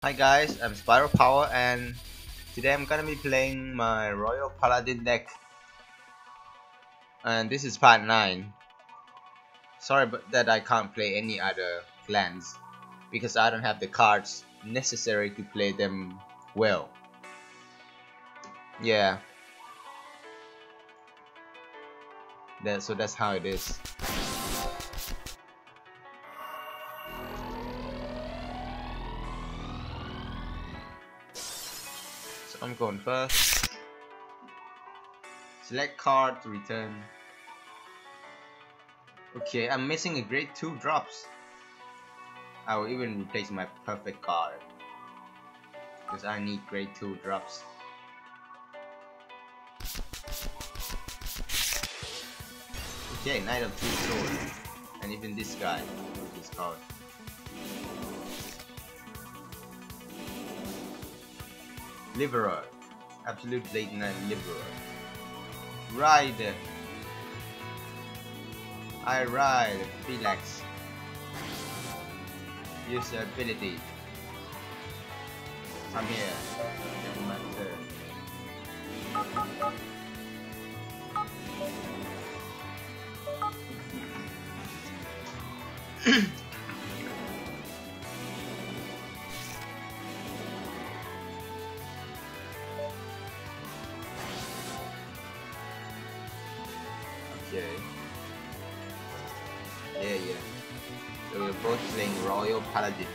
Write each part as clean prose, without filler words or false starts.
Hi guys, I'm Spiral Power and today I'm gonna be playing my Royal Paladin deck, and this is part 9. Sorry but that I can't play any other clans because I don't have the cards necessary to play them well. Yeah, that's how it is. So I'm going first. Select card to return. Okay, I'm missing a grade 2 drops. I will even replace my perfect card because I need grade 2 drops. Okay, Knight of Two Swords. And even this guy, which is called Liberer. Absolute Blade Knight Liberer. Ride. I ride. Relax. Use the ability. Come here. Get my turn. Okay. Yeah. So we're both playing Royal Paladin.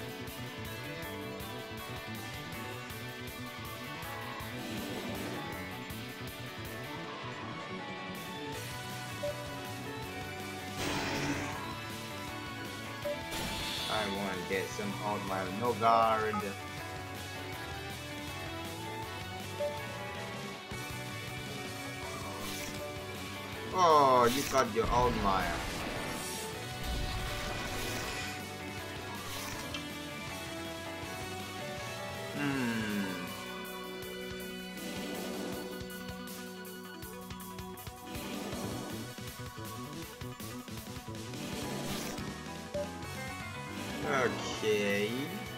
I want to get some out my no guard. Oh, you got your own Maya. Okay.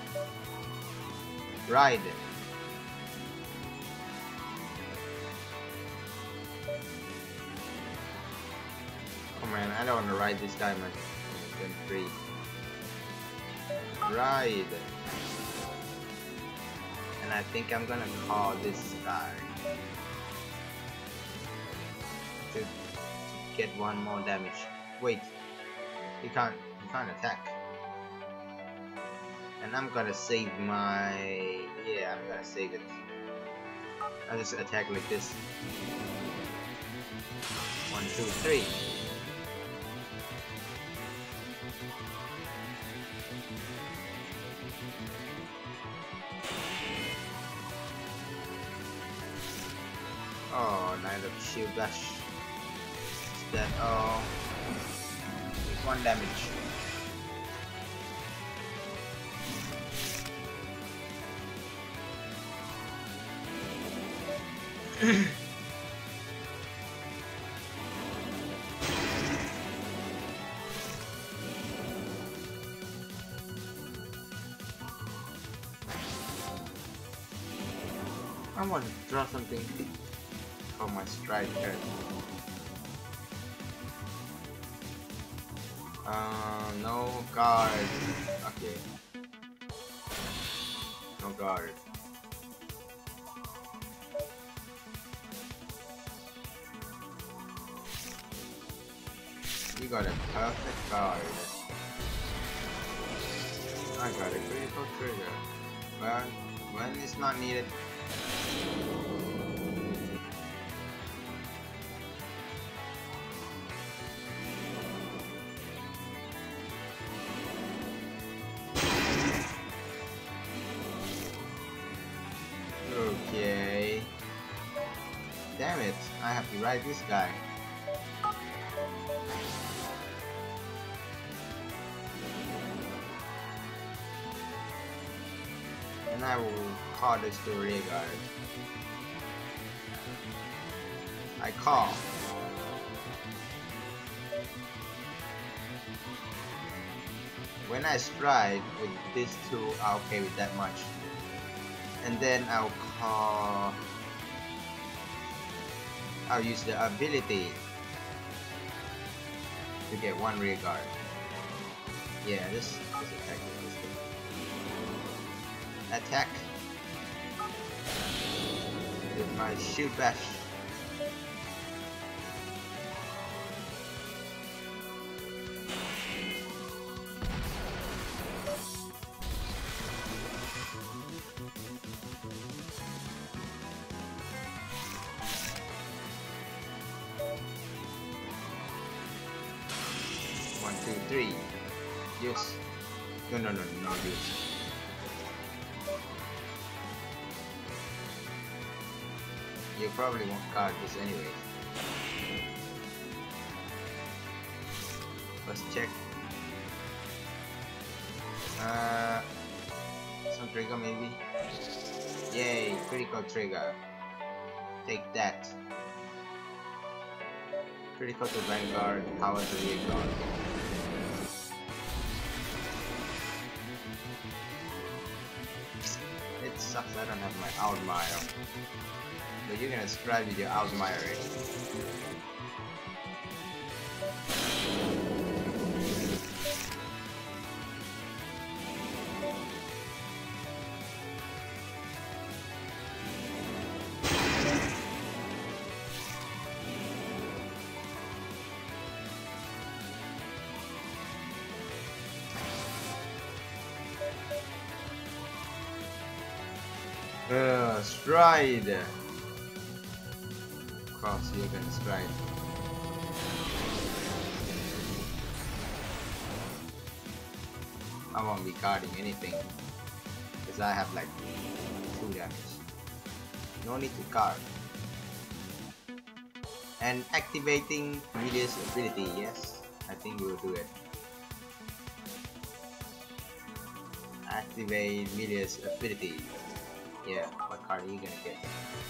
Ride. Oh man, I don't want to ride this guy much. Turn 3. Ride. And I think I'm gonna call this guy to get one more damage. Wait, he can't attack. And I'm gonna save my... yeah, I'm gonna save it. I'll just attack like this. 1, 2, 3. Oh, Knight of Shield Dash. Is that all? 1 damage. I want to draw something for my strike turn. No guard. Okay. No guard. You got a perfect guard. I got a critical trigger. But when it's not needed. Okay. Damn it, I have to ride this guy. And I will call this to rear guard. I call. when I stride with this tool, I'm okay with that much. And then I'll use the ability to get one rear guard. Yeah, this attack is good. Attack with my shield bash. One, two, three. Use. No, use. You probably won't card this anyway. Let's check. Some trigger maybe. Yay, critical trigger. Take that. Critical to Vanguard, power to rear guard. It sucks I don't have my Outmire. But you're gonna stride with your Outmire, right? Stride! Of course, you're gonna stride. I won't be guarding anything because I have like 2 damage. No need to guard. And activating Media's ability, yes, I think we will do it. Activate Media's ability. Yeah, what card are you gonna get?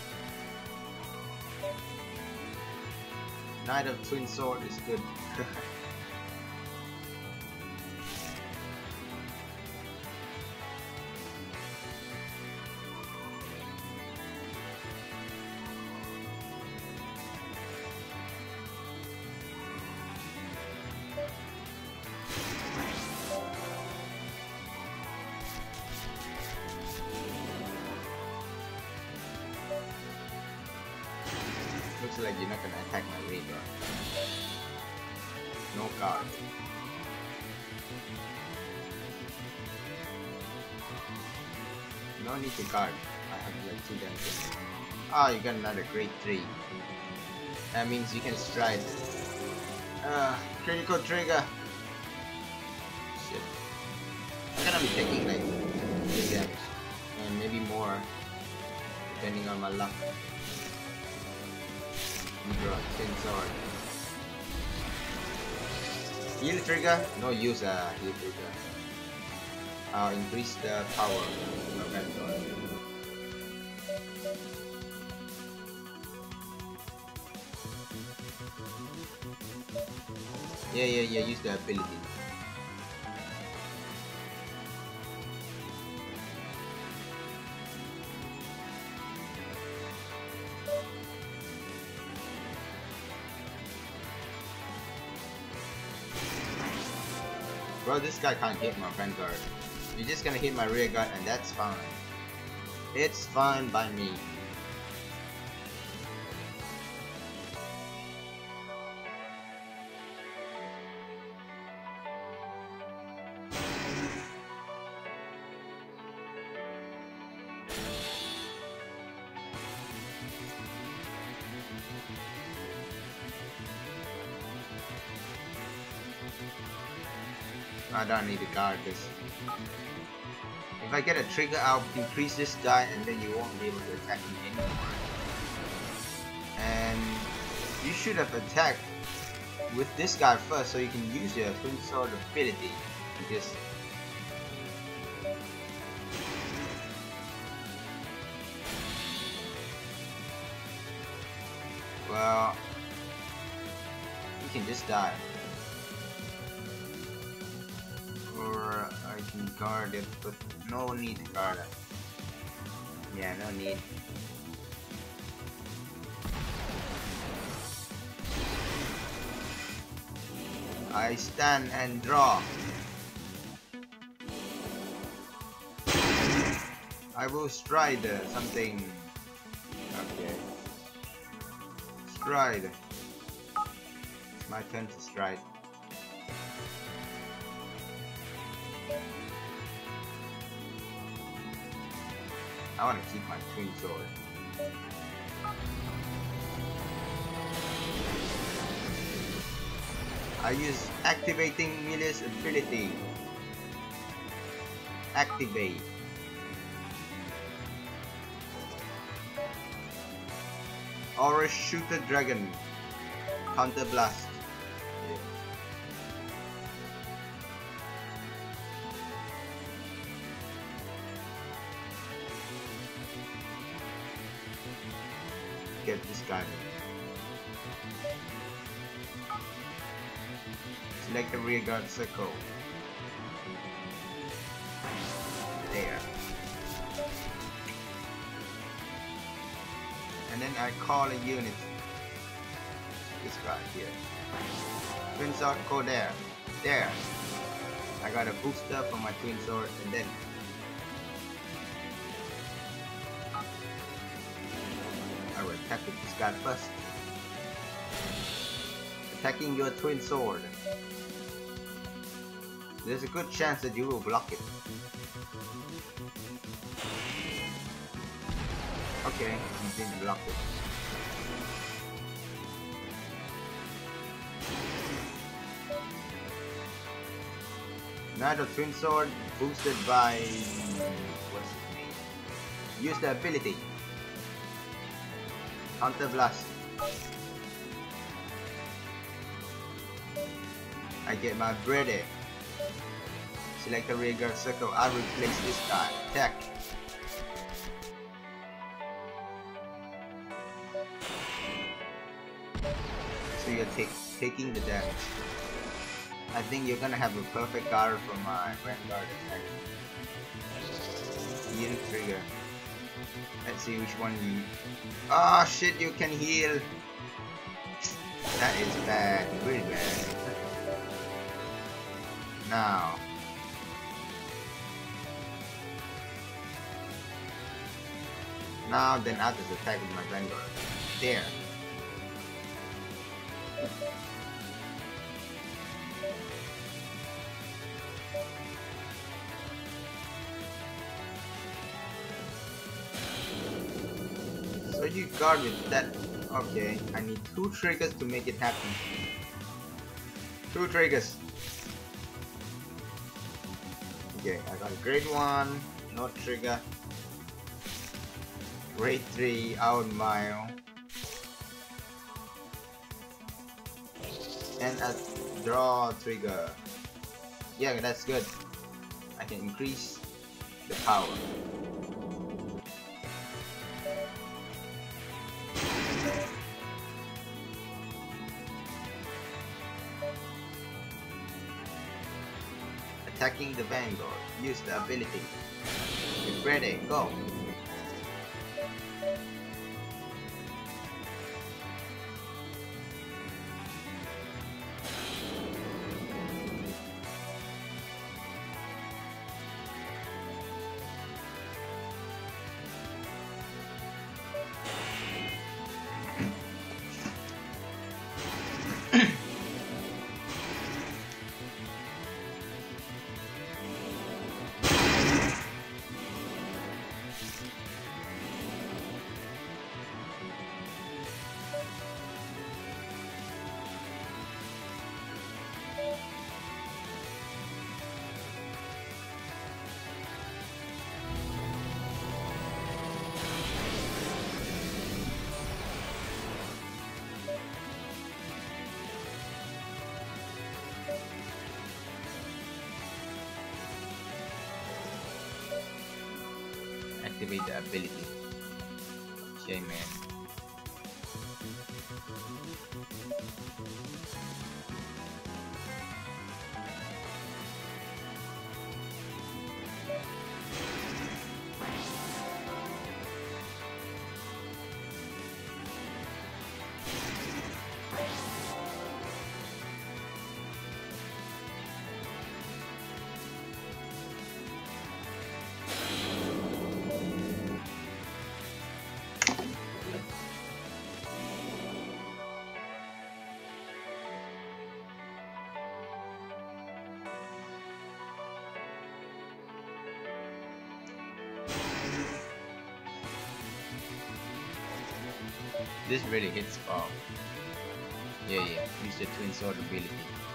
Knight of Twin Sword is good. Looks like you're not gonna attack my rear guard. No card. No need to guard. I have like 2 damage. Ah, you got another grade 3. That means you can stride. Critical trigger. Shit. I'm gonna be taking like 3 damage. And maybe more. Depending on my luck. Draw Twin Sword. Heal trigger? No use heal trigger. I'll increase the power of my Vanguard. Yeah, use the ability. Bro, this guy can't hit my Vanguard. You're just gonna hit my rear guard and that's fine. It's fine by me. I don't need to guard this. If I get a trigger, I'll increase this guy and then you won't be able to attack me anymore. And you should have attacked with this guy first so you can use your Twin Sword ability. Because well, you can just die. Or Guard it, but no need to guard it. Yeah, no need. I stand and draw. I will stride something. Okay. Stride. It's my turn to stride. I want to keep my twin sword. I use activating Melee's ability. Activate. Aura Shooter Dragon. Counter Blast. Get this guy. Select the rear guard circle. There. And then I call a unit. This guy here. Twin sword, go there. There. I got a booster for my twin sword, and then I will attack with this guy first. Attacking your twin sword. There's a good chance that you will block it. Okay, you didn't block it. Now the twin sword boosted by what's his name? Use the ability. Counter blast. I get my bread. Select the rear guard circle. I replace this guy. Attack. So you're taking the damage. I think you're gonna have a perfect guard for my vanguard attack. Unit trigger. Let's see which one you. Oh shit! You can heal. That is bad. Really bad. Now. Now then I'll just attack with my vanguard. There. So you guard with that. Okay, I need 2 triggers to make it happen. 2 triggers. Okay, I got a grade 1, no trigger. Grade 3, out mile. And a draw trigger. Yeah, that's good. I can increase the power. Attacking the vanguard. Use the ability. Get ready, go. Activate the ability. Okay, man. This really hits. Oh. Yeah, use the twin sword ability.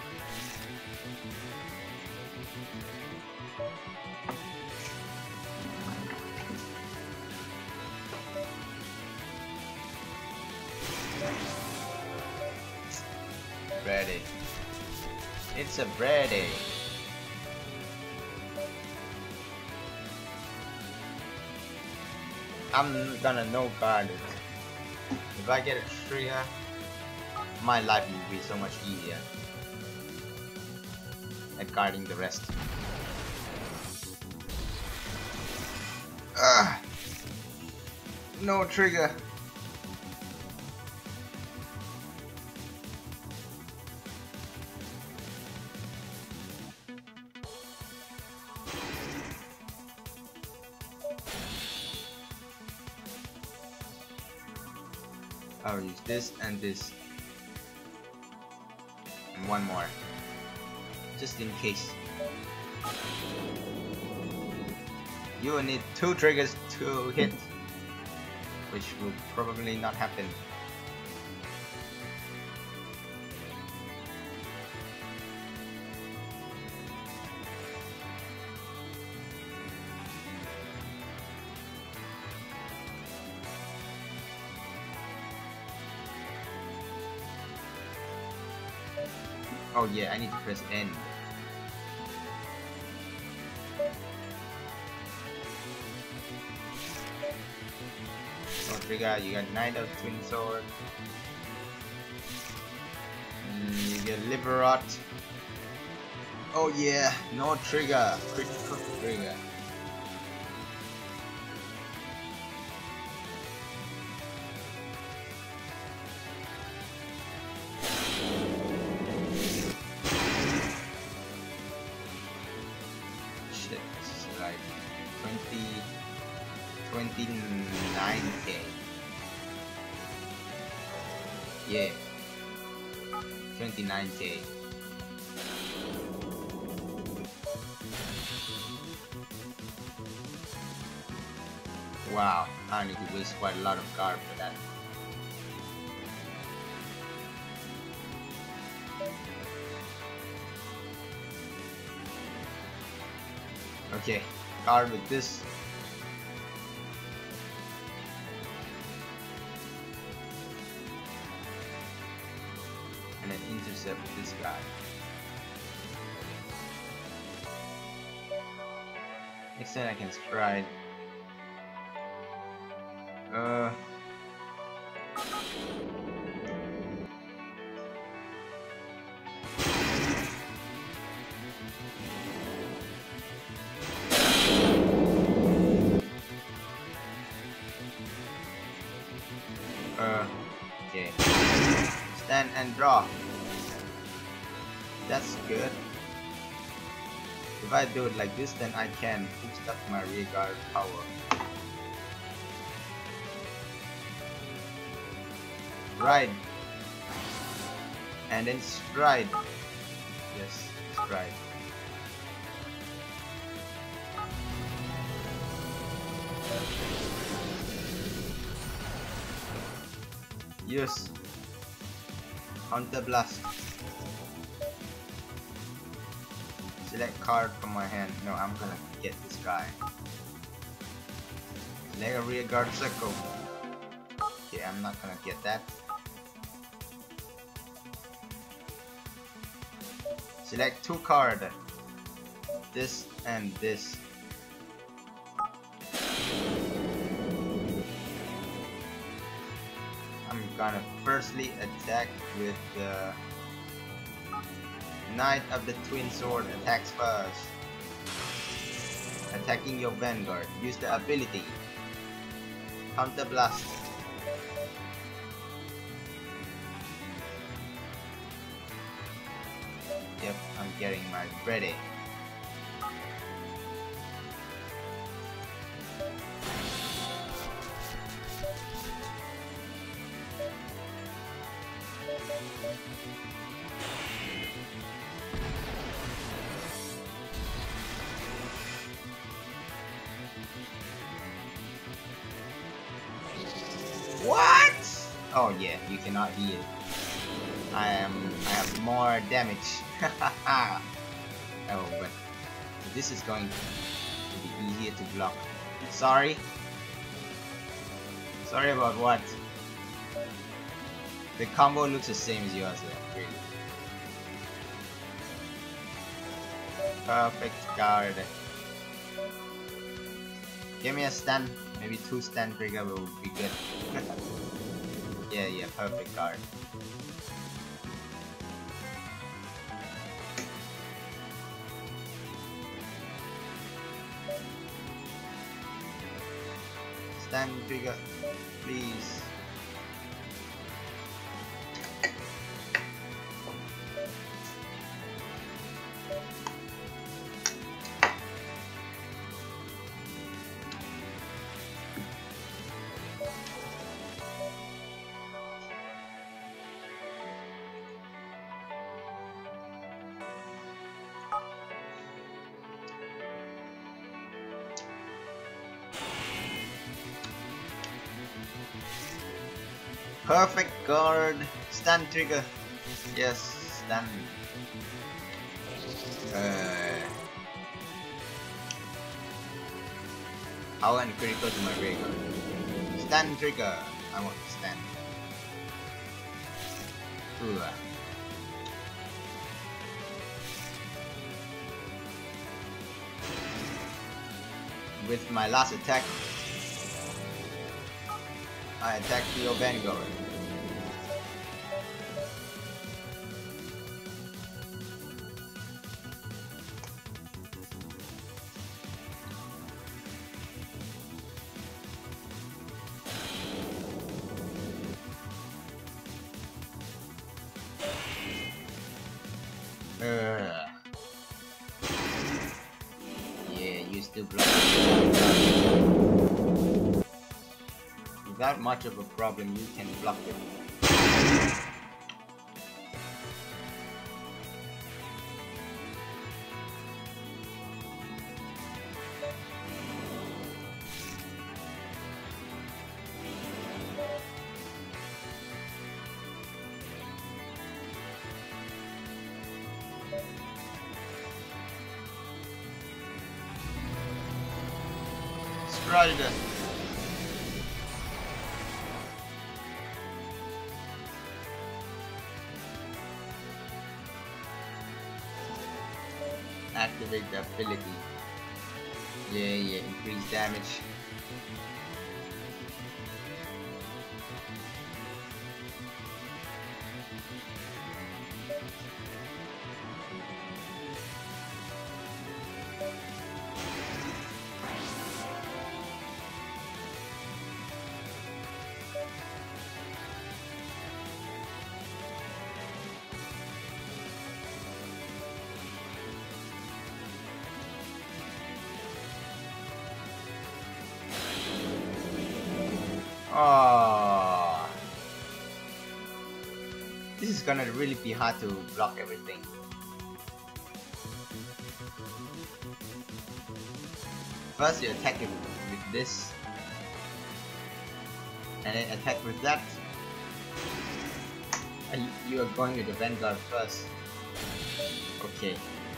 Ready. It's a ready. I'm gonna no guard it. If I get a trigger, my life will be so much easier at guarding the rest. No trigger. I'll use this and this. And one more. Just in case. You will need 2 triggers to hit. Which will probably not happen. Oh yeah, I need to press N. No trigger, you got Knight of Twin Sword. You get Liberat. Oh yeah, no trigger, critical trigger. Shit, this is like 29k. Yeah, 29k. Wow, I need to waste quite a lot of card for that. Okay, card with this. And then intercept this guy. Next time I can stride. Okay. Stand and draw. That's good. If I do it like this, then I can boost up my rear guard power. Ride. And then stride. Yes, stride. Use Counter Blast. Select card from my hand. No, I'm gonna get this guy. Select a rear guard circle. Okay, I'm not gonna get that. Select 2 cards. This and this. I'm gonna firstly attack with the Knight of the Twin Sword. Attacks first. Attacking your Vanguard. Use the ability Counter Blast. Yep, I'm getting my ready. What? Oh yeah, you cannot heal. I have more damage. Oh, but this is going to be easier to block. Sorry. Sorry about what? The combo looks the same as yours, really. Perfect card. Give me a stun. Maybe 2 stun trigger will be good. Yeah, perfect card. Stun trigger, please. Perfect guard. Stun trigger. Yes, stun. How uncritical to my rig. Stun trigger. I want to stun. Ooh. With my last attack, I attack your Vanguard. Yeah, you still block. Without much of a problem, you can block it. Strider. Activate the ability. Yeah, increase damage. Oh, this is gonna really be hard to block everything. First you attack it with this, and then attack with that. And you are going with the Vanguard first. Okay.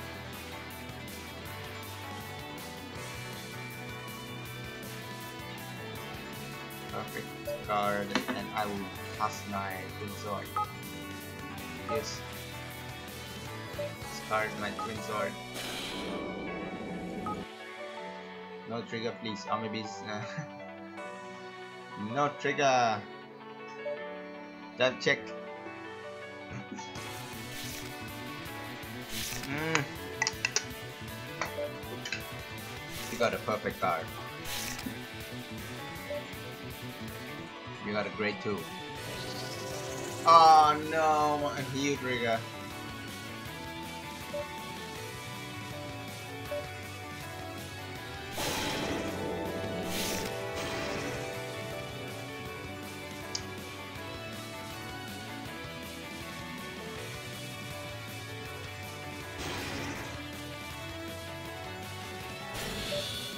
Perfect card, and I will cast my Twin Sword. Yes. Discard my Twin Sword. No trigger, please. Or maybe it's, no trigger. Just check. You got a perfect card. You got a great tool. Oh no, a heal trigger.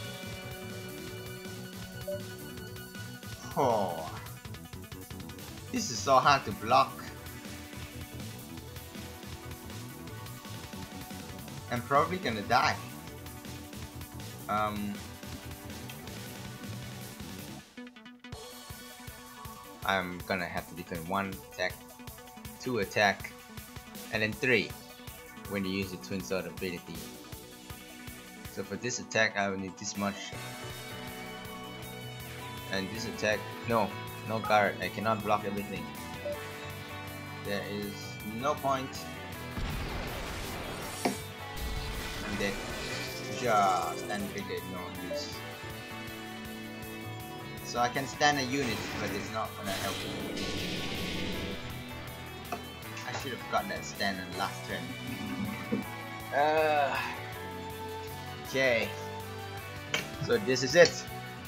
Oh. This is so hard to block. I'm probably gonna die. I'm gonna have to defend 1 attack, 2 attack, and then 3 when you use the twin sword ability. So for this attack I will need this much, and this attack, no guard, I cannot block everything. There is no point. I'm dead. Just stand dead, no use. So I can stand a unit, but it's not gonna help me. I should have got that stand on last turn. Okay. So this is it.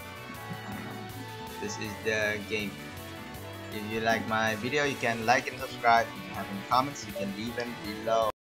This is the game. If you like my video, you can like and subscribe. If you have any comments, you can leave them below.